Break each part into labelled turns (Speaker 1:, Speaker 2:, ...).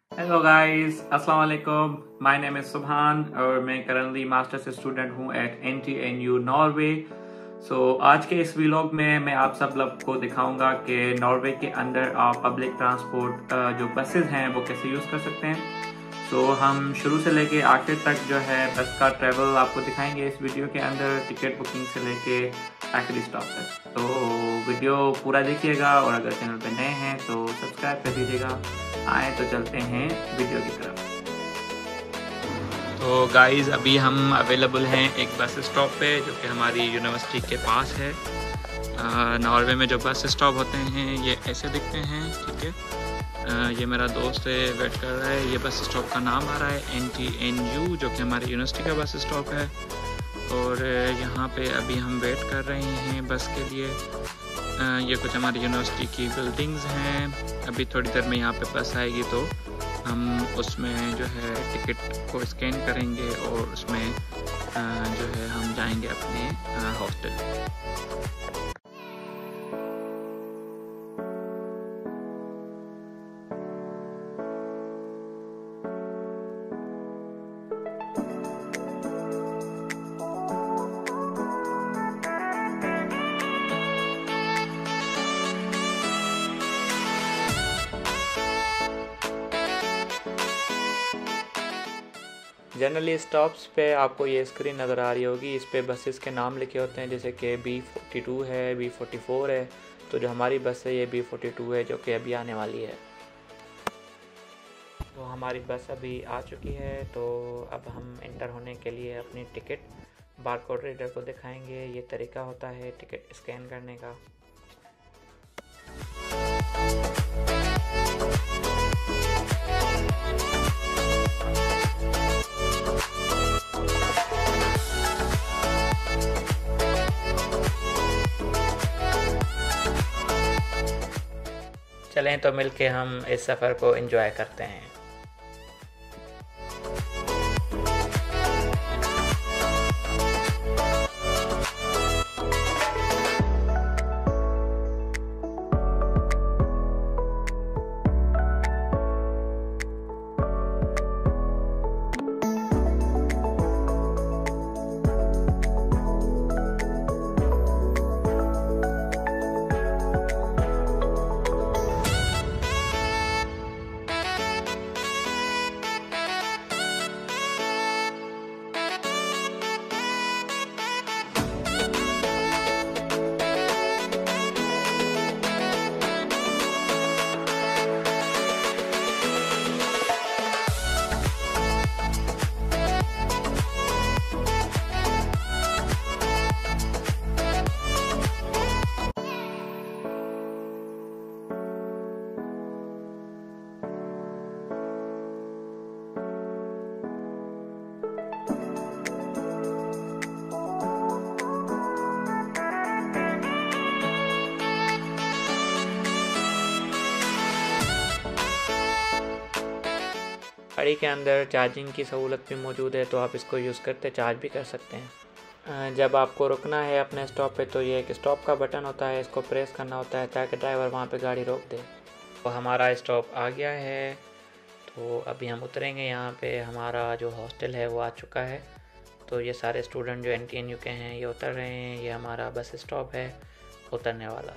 Speaker 1: Hello guys, अस्सलाम वालेकुम। My name is Subhan और मैं करंटली मास्टर्स स्टूडेंट हूँ एट NTNU नॉर्वे। आज के इस व्लॉग में मैं आप सब लोग को दिखाऊंगा कि नॉर्वे के अंदर आप पब्लिक ट्रांसपोर्ट जो बसेस हैं वो कैसे यूज़ कर सकते हैं। हम शुरू से लेके आखिर तक जो है बस का ट्रैवल आपको दिखाएंगे इस वीडियो के अंदर, टिकट बुकिंग से लेके आखिरी स्टॉप तक। तो वीडियो पूरा देखिएगा और अगर चैनल पे नए हैं तो सब्सक्राइब कर दीजिएगा। आए तो चलते हैं वीडियो की तरफ। तो गाइस अभी हम अवेलेबल हैं एक बस स्टॉप पे जो कि हमारी यूनिवर्सिटी के पास है। नॉर्वे में जो बस स्टॉप होते हैं ये ऐसे दिखते हैं, ठीक है। ये मेरा दोस्त है, वेट कर रहा है। ये बस स्टॉप का नाम आ रहा है NTNU जो कि हमारी यूनिवर्सिटी का बस स्टॉप है। और यहाँ पे अभी हम वेट कर रहे हैं बस के लिए। ये कुछ हमारी यूनिवर्सिटी की बिल्डिंग्स हैं। अभी थोड़ी देर में यहाँ पे बस आएगी तो हम उसमें जो है टिकट को स्कैन करेंगे और उसमें जो है हम जाएंगे अपने हॉस्टल। जनरली स्टॉप्स पे आपको ये स्क्रीन नज़र आ रही होगी, इस पे बसेस के नाम लिखे होते हैं, जैसे कि B42 है, B44 है। तो जो हमारी बस है ये B42 है जो कि अभी आने वाली है। तो हमारी बस अभी आ चुकी है। तो अब हम एंटर होने के लिए अपनी टिकट बारकोड रीडर को दिखाएंगे। ये तरीका होता है टिकट स्कैन करने का। चलें तो मिलके हम इस सफ़र को एंजॉय करते हैं। गाड़ी के अंदर चार्जिंग की सहूलत भी मौजूद है, तो आप इसको यूज़ करते चार्ज भी कर सकते हैं। जब आपको रुकना है अपने स्टॉप पे तो ये एक स्टॉप का बटन होता है, इसको प्रेस करना होता है ताकि ड्राइवर वहाँ पे गाड़ी रोक दे। तो हमारा स्टॉप आ गया है, तो अभी हम उतरेंगे। यहाँ पे हमारा जो हॉस्टल है वो आ चुका है। तो ये सारे स्टूडेंट जो NTNU के हैं ये उतर रहे हैं। ये हमारा बस स्टॉप है उतरने वाला।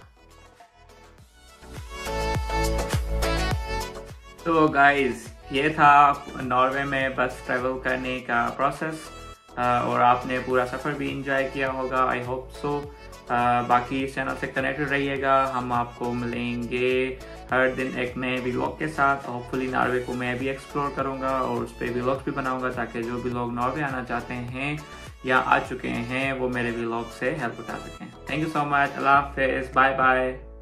Speaker 1: तो गाइस ये था नॉर्वे में बस ट्रैवल करने का प्रोसेस और आपने पूरा सफ़र भी इंजॉय किया होगा, आई होप सो। बाकी इस चैनल से कनेक्टेड रहिएगा। हम आपको मिलेंगे हर दिन एक नए व्लॉग के साथ। होपफुली नॉर्वे को मैं भी एक्सप्लोर करूंगा और उस पर व्लॉग्स भी बनाऊंगा ताकि जो भी लोग नॉर्वे आना चाहते हैं या आ चुके हैं वो मेरे व्लॉग से हेल्प उठा सकें। Thank you so much. अल्लाह हाफिज़, बाय बाय।